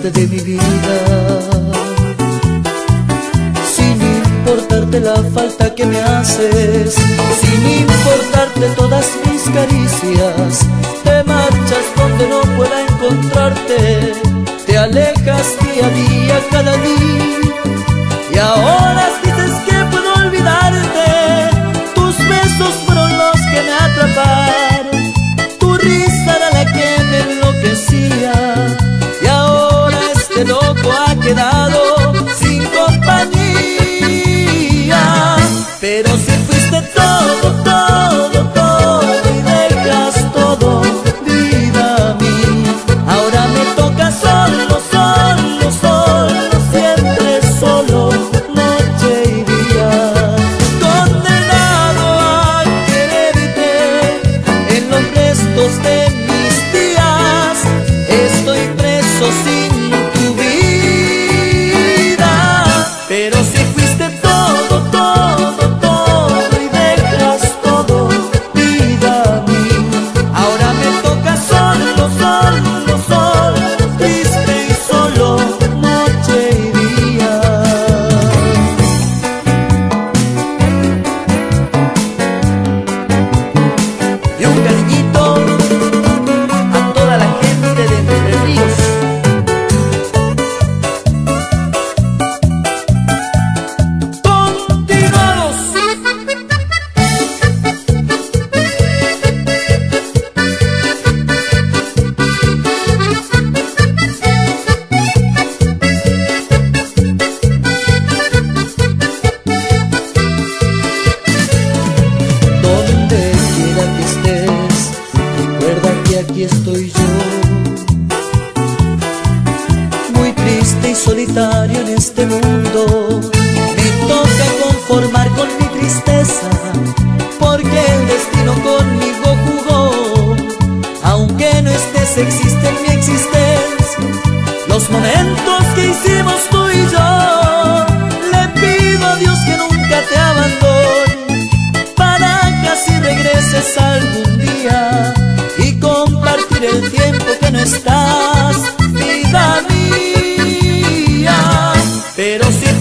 parte de mi vida, sin importarte la falta que me haces, sin importarte todas mis caricias. Te marchas donde no pueda encontrarte, te alejas día a día, cada día, y ahora dices que puedo olvidarte. Tus besos fueron los que me atraparon, tu risa era la que me enloquecía, y ahora este loco ha quedado sin compañía. Pero si fuiste todo, todo, todo, y dejas todo, vida a mí, ahora me toca solo, solo, solo, siempre solo, noche y día, condenado a quererte en los restos de mis días. Estoy preso sin tu vida. Pero si fuiste todo, todo, todo, y dejas todo, vida a mí, ahora me toca solo, solo, solo, triste y solo, noche y día. Y un cariñito a toda la gente de Entre Ríos. Continuamos. Donde quiera que estés, recuerda que aquí estoy yo, muy triste y solitario en este mundo. Me toca conformar con mi tristeza, porque el destino conmigo jugó. Aunque no estés, existe en mi existencia los momentos que hicimos tú y yo. Le pido a Dios que nunca te abandone, para que así regreses algún día y compartir el tiempo que no estás, vida mía. Pero si